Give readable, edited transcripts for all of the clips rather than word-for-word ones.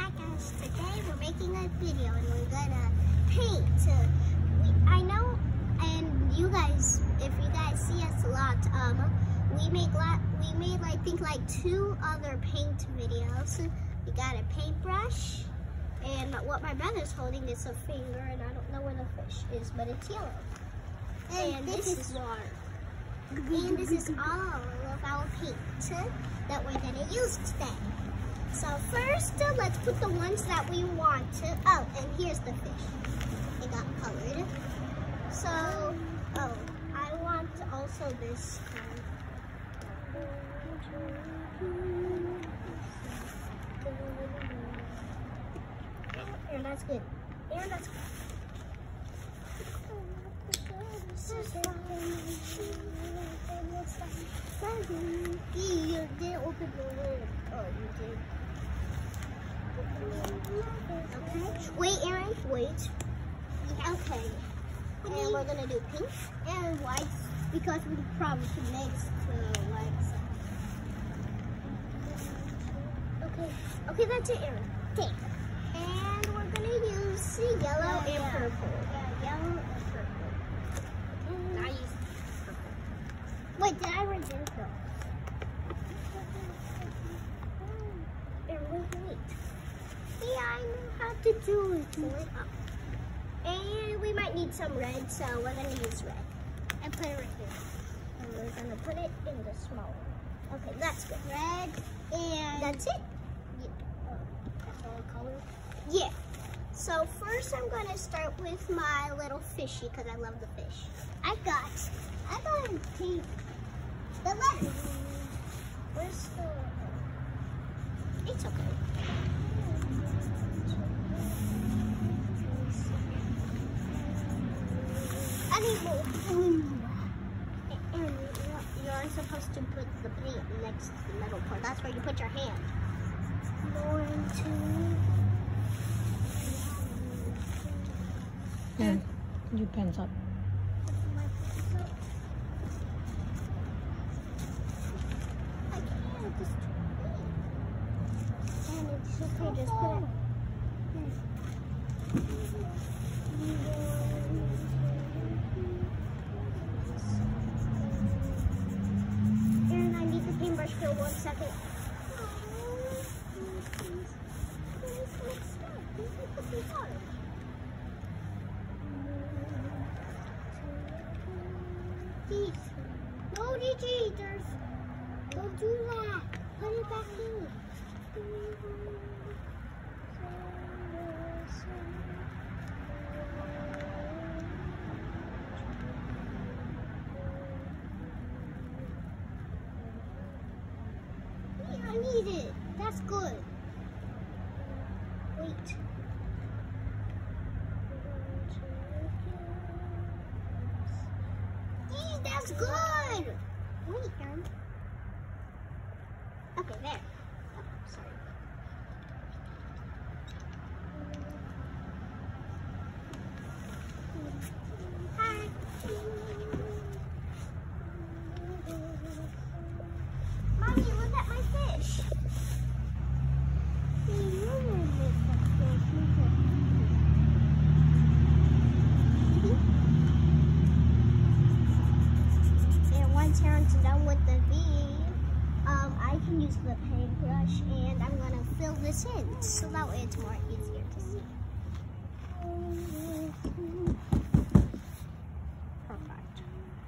Hi guys, today we're making a video and we're gonna paint. I know, and you guys, if you guys see us a lot, we made I think like 2 other paint videos. We got a paintbrush, and what my brother's holding is a finger, and I don't know where the fish is, but it's yellow. And this is water. And this is all of our paint that we're gonna use today. So first, let's put the ones that we want to. Oh, and here's the fish. It got colored. So, I want also this one. And that's good. And that's good. You didn't open the lid. Oh, you did. Okay. Wait, Aaron. Wait. Okay. And we're gonna do pink and white because we probably should mix the whites. Okay. Okay, that's it, Aaron. Okay. And we're gonna use yellow and purple. Yeah, yellow and purple. I use purple. Wait, did I write purple? Wait. Yeah, I know how to do it. And we might need some red, so we're gonna use red. And put it right here. And we're gonna put it in the small one. Okay, that's good. Red, and that's it. Yeah. Oh, that's all the color? Yeah. So first I'm gonna start with my little fishy, because I love the fish. I got a pink. The letter. Where's the... It's okay. I need more. And you're supposed to put the paint next to the metal part. That's where you put your hand. 1, 2. Yeah, your pen's up. I can't. Just and it's okay. Just put it. Aaron, I need the paintbrush for 1 second. No, DG, don't do that. Put it back in. Yeah, I need it. That's good. Wait. That's good. Wait, Aaron. Okay, there. Oh, sorry. Hi. Mommy, look at my fish. Once Aaron's done with the V, I can use the paintbrush and I'm gonna fill this in so that way it's more easier to see. Perfect.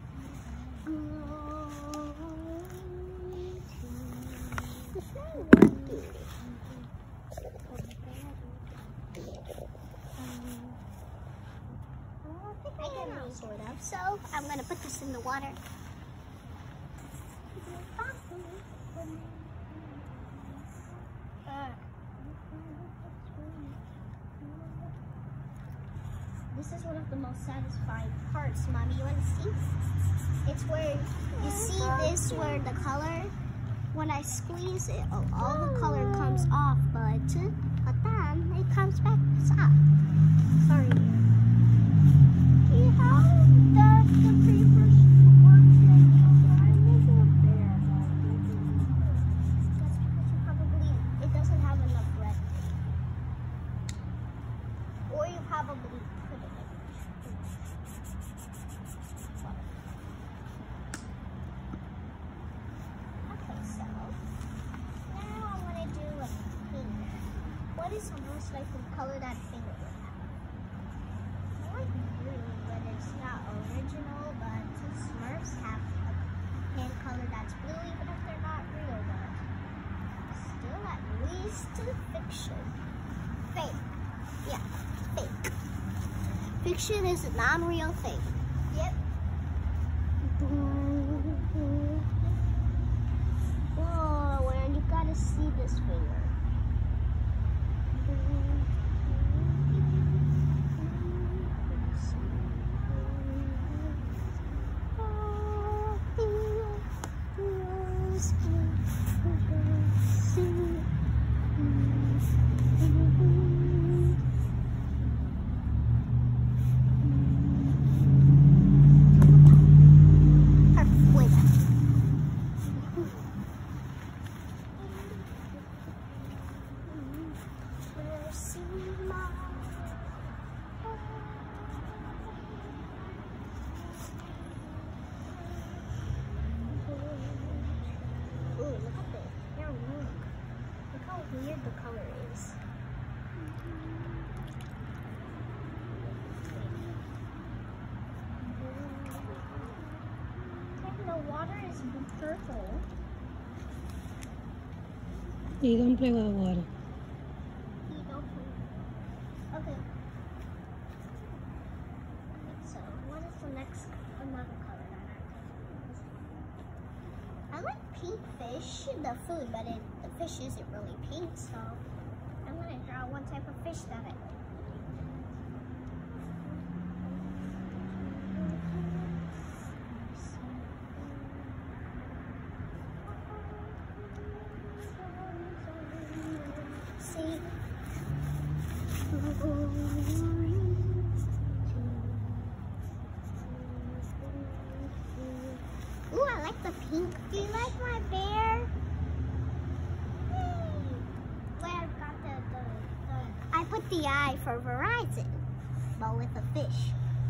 It's not working. I can now, sort of. So I'm gonna put this in the water. This is one of the most satisfying parts, Mommy. You want to see? It's where you see this, where the color, when I squeeze it, all the color comes off, but then it comes back soft. Sorry. See how does the paintbrush work? I'm making a bear. That's because it doesn't have enough red. what is the most likely color that finger would have? I like blue, but it's not original, but Smurfs have a hand color that's blue, even if they're not real, but still at least fiction. Fake. Yeah, fake. Fiction is a non-real thing. Yep. Whoa, and you gotta see this finger. Weird the color is. And the water is purple. You don't play with water. You don't play. Okay. So, what is the next another color that I like pink fish, the food, but the fish isn't really pink, so I'm gonna draw one type of fish that I like. See? Ooh, I like the pink. Do you like my bear? I put the I for Verizon, but with a fish.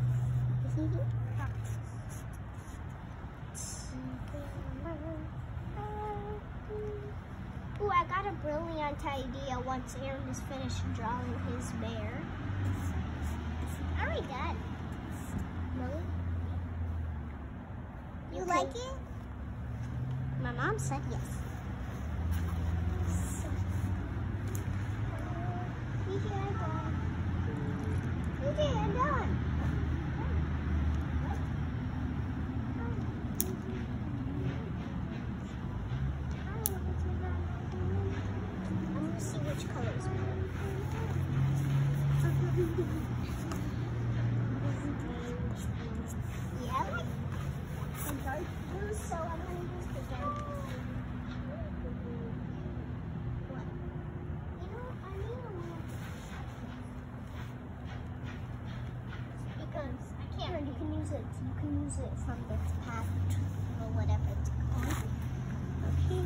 Ooh, I got a brilliant idea once Aaron is finished drawing his bear. I already got it. Really? You like it? My mom said yes. I'm done. I'm gonna see which color is better. Yeah, I like the dark blue, so I'm gonna use the dark blue. What? You know, I need a little. Because I can't. You can use it. You can use it from this path or whatever it's called. Okay.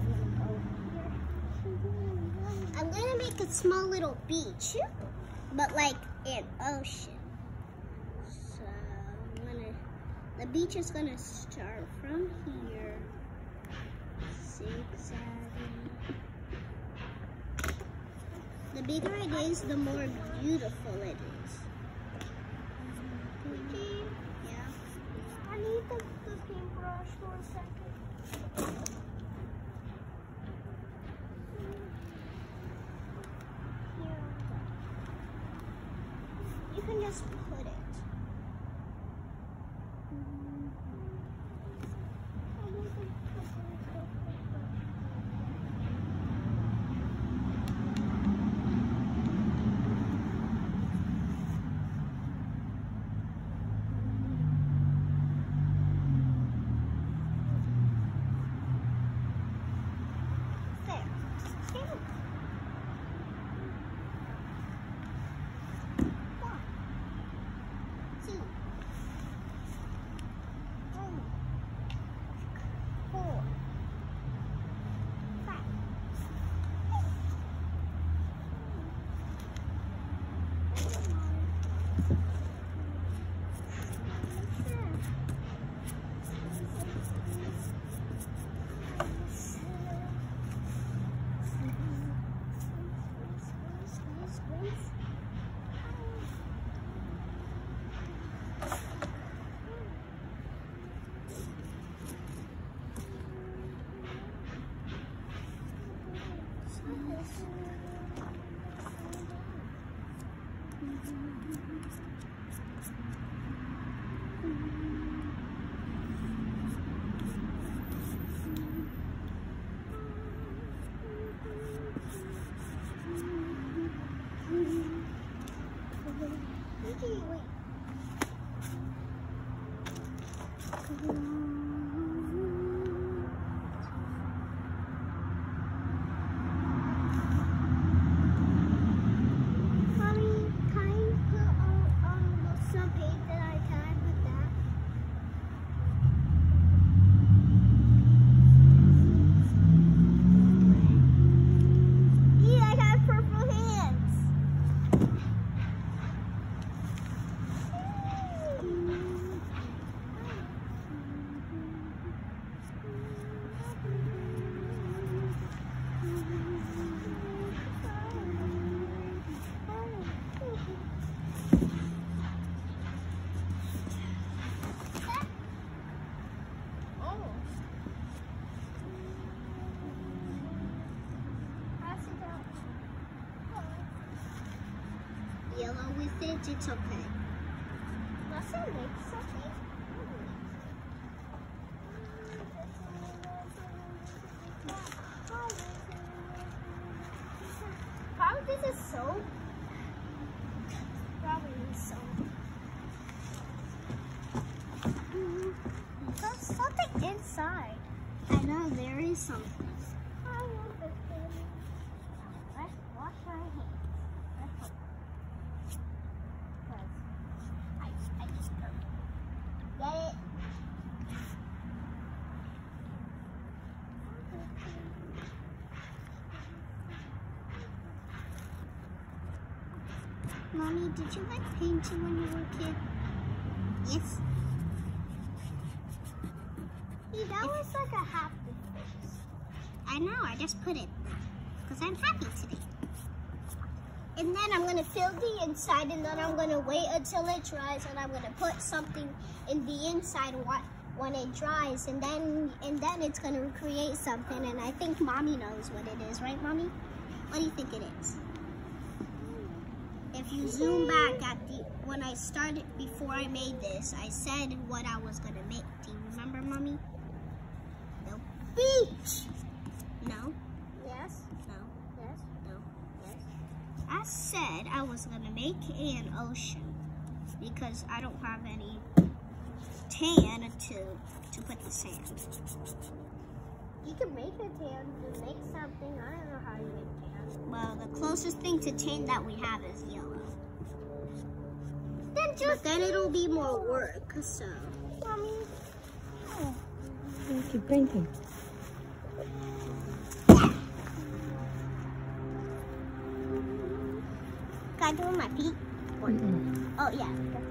I'm gonna make a small little beach, but like an ocean. So the beach is gonna start from here, zigzagging. The bigger it is, the more beautiful it is. Yeah. I need the paintbrush for a second. You can just put it. Yellow with it, it's okay. That's it, it's okay. Probably this is soap. Probably soap. There's something inside. I know there is something. Let's wash our hands. Get it? Mommy, did you like painting when you were a kid? Yes. See, that was like a happy face. I know, I just put it because I'm happy today. And then I'm gonna fill the inside, and then I'm gonna wait until it dries, and I'm gonna put something in the inside when it dries, and then it's gonna create something. And I think Mommy knows what it is, right, Mommy? What do you think it is? If you zoom back at when I started, before I made this, I said what I was gonna make. Do you remember, Mommy? The beach. No. Yes. No. Yes. No. Yes. I said I was gonna make an ocean because I don't have any tan to put the sand. You can make a tan to make something. I don't know how you make tan. Well, the closest thing to tan that we have is yellow. Then it'll be more work, so. Mommy. Oh. Keep painting. Can I do it with my feet? Oh, yeah.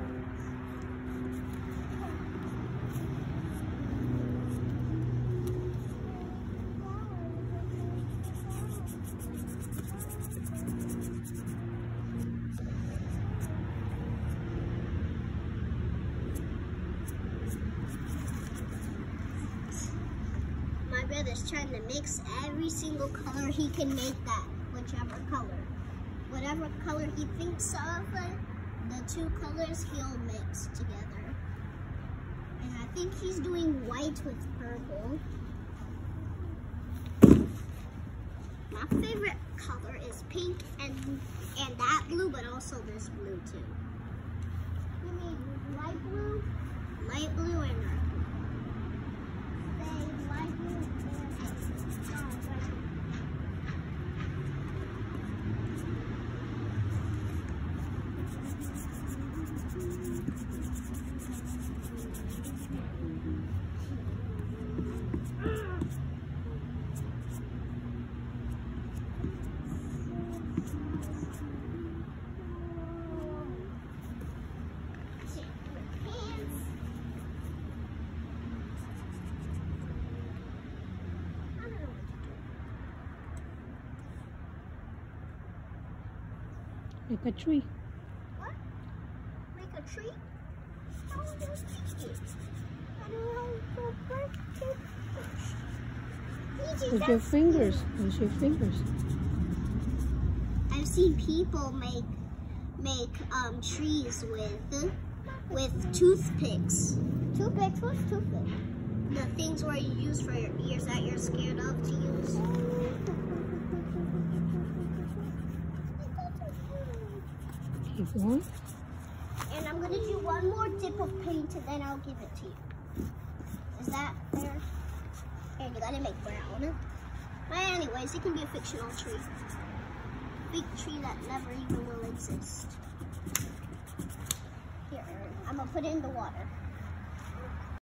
My brother's trying to mix every single color he can make that, whichever color. Whatever color he thinks of, the two colors he'll mix together. And I think he's doing white with purple. My favorite color is pink and that blue, but also this blue too. You mean light blue? Light blue and dark blue. Say light blue and Like a tree. What? Like a tree? How would I make it? I don't know how to With your fingers. Use your fingers. I've seen people make trees with toothpicks. Toothpicks? What's toothpicks? The things where you use for your ears that you're scared of to use. Keep going. And I'm gonna do one more dip of paint and then I'll give it to you. Is that fair? And you gotta make brown. But anyways, it can be a fictional tree. Big tree that never even will exist. Here, I'm gonna put it in the water.